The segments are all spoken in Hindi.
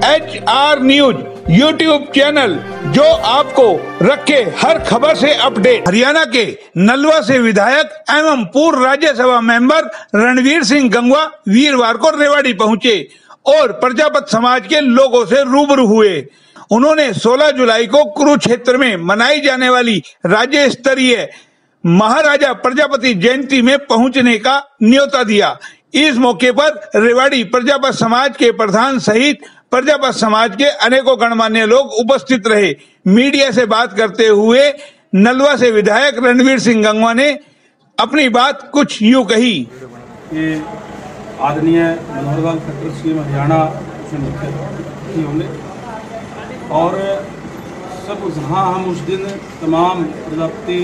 HR न्यूज YouTube चैनल जो आपको रखे हर खबर से अपडेट। हरियाणा के नलवा से विधायक एवं पूर्व राज्यसभा मेंबर रणवीर सिंह गंगवा वीरवार को रेवाड़ी पहुंचे और प्रजापत समाज के लोगों से रूबरू हुए। उन्होंने 16 जुलाई को कुरुक्षेत्र में मनाई जाने वाली राज्य स्तरीय महाराजा प्रजापति जयंती में पहुंचने का न्योता दिया। इस मौके पर रेवाड़ी प्रजापत समाज के प्रधान सहित प्रजापत समाज के अनेकों गणमान्य लोग उपस्थित रहे। मीडिया से बात करते हुए नलवा से विधायक रणवीर सिंह गंगवा ने अपनी बात कुछ यूं कही। आदरणीय मनोहर लाल खट्टर सीएम हरियाणा से मुख्यमंत्री होंगे और सब जहां हम उस दिन तमाम प्रजापति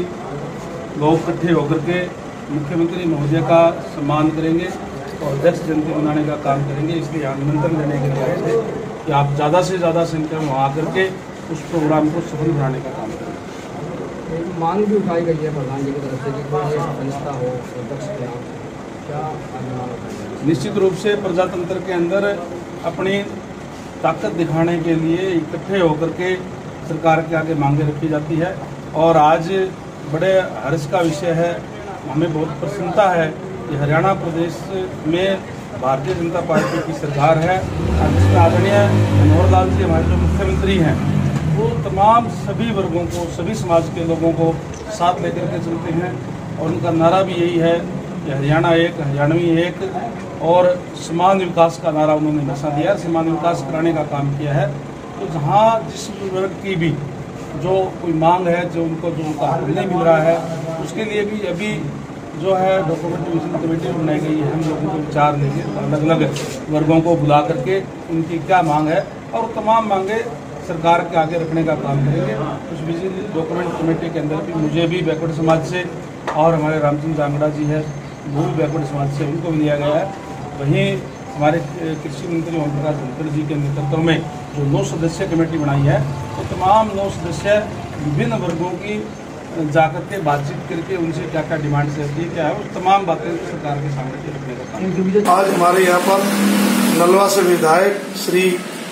लोग इकट्ठे होकर के मुख्यमंत्री महोदय का सम्मान करेंगे और दक्ष जयंती मनाने का काम करेंगे। इसलिए आमंत्रण देने के लिए आए थे कि आप ज़्यादा से ज़्यादा संख्या में वहाँ आकर के उस प्रोग्राम को सफल बनाने का काम करेंगे। मांग भी उठाई गई है प्रधान जी की तरफ से कि कोई संस्था हो दक्ष के नाम, क्या निश्चित रूप से प्रजातंत्र के अंदर अपनी ताकत दिखाने के लिए इकट्ठे होकर के सरकार के आगे मांगे रखी जाती है और आज बड़े हर्ष का विषय है, हमें बहुत प्रसन्नता है कि हरियाणा प्रदेश में भारतीय जनता पार्टी की सरकार है। जिसमें आदरणीय मनोहर लाल जी हमारे जो मुख्यमंत्री हैं वो तमाम सभी वर्गों को, सभी समाज के लोगों को साथ लेकर के चलते हैं और उनका नारा भी यही है कि हरियाणा एक, हरियाणवी एक और समान विकास का नारा उन्होंने हमेशा दिया, समान विकास कराने का काम किया है। तो जहाँ जिस वर्ग की भी जो कोई मांग है, जो उनको जो उनका हक नहीं मिल रहा है, उसके लिए भी अभी जो है डॉक्यूमेंट डिवीजन कमेटी बनाई गई है। हम लोगों को विचार लेंगे, अलग अलग वर्गों को बुला करके उनकी क्या मांग है और तमाम मांगे सरकार के आगे रखने का काम करेंगे। उस विजन डॉक्यूमेंट कमेटी के अंदर भी मुझे भी बैकवर्ड समाज से और हमारे रामचंद्र जांगड़ा जी है वो भी बैकवर्ड समाज से, उनको भी लिया गया है। वहीं हमारे कृषि मंत्री ओम प्रकाश धनखड़ जी के नेतृत्व में जो 9 सदस्यीय कमेटी बनाई है तो तमाम 9 सदस्य विभिन्न वर्गों की जाकर के बातचीत करके उनसे क्या क्या डिमांड रहती है, क्या है, उस तमाम बातें सरकार के सामने रखने का काम। आज हमारे यहाँ पर नलवा से विधायक श्री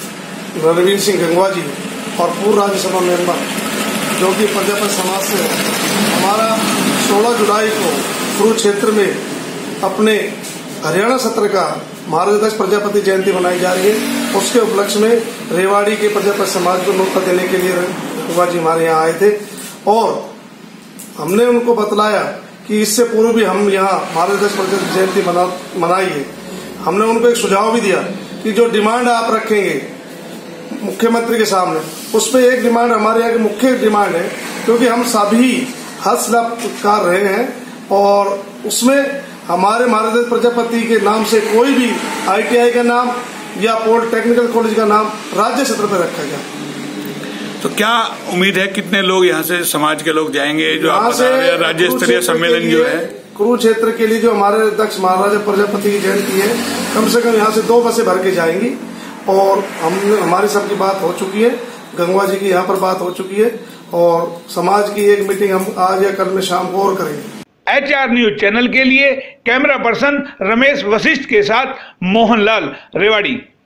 रणवीर सिंह गंगवा जी और पूर्व राज्यसभा मेंबर जो कि प्रजापत समाज से हमारा 16 जुलाई को कुरुक्षेत्र में अपने हरियाणा सत्र का महाराजा प्रजापति जयंती मनाई जा रही है। उसके उपलक्ष्य में रेवाड़ी के प्रजापत समाज को न्योता देने के लिए गंगवा जी हमारे यहाँ आए थे और हमने उनको बतलाया कि इससे पूर्व भी हम यहाँ महाराजा प्रजापति जयंती मनाई है। हमने उनको एक सुझाव भी दिया कि जो डिमांड आप रखेंगे मुख्यमंत्री के सामने, उसमें एक डिमांड हमारे यहाँ की मुख्य डिमांड है, क्योंकि हम सभी हस्त लाभ कर रहे हैं और उसमें हमारे महाराजा प्रजापति के नाम से कोई भी ITI का नाम या पॉलिटेक्निकल कॉलेज का नाम राज्य सत्र पर रखा गया। तो क्या उम्मीद है, कितने लोग यहाँ से समाज के लोग जाएंगे जो आप बता रहे हैं राज्य स्तरीय सम्मेलन जो है कुरुक्षेत्र के लिए जो हमारे दक्ष महाराजा प्रजापति की जयंती है, कम से कम यहाँ से 2 बसें भर के जाएंगी और हमारी सबकी बात हो चुकी है, गंगवा जी की यहाँ पर बात हो चुकी है और समाज की एक मीटिंग हम आज या कल में शाम को और करेंगे। HR न्यूज चैनल के लिए कैमरा पर्सन रमेश वशिष्ठ के साथ मोहनलाल, रेवाड़ी।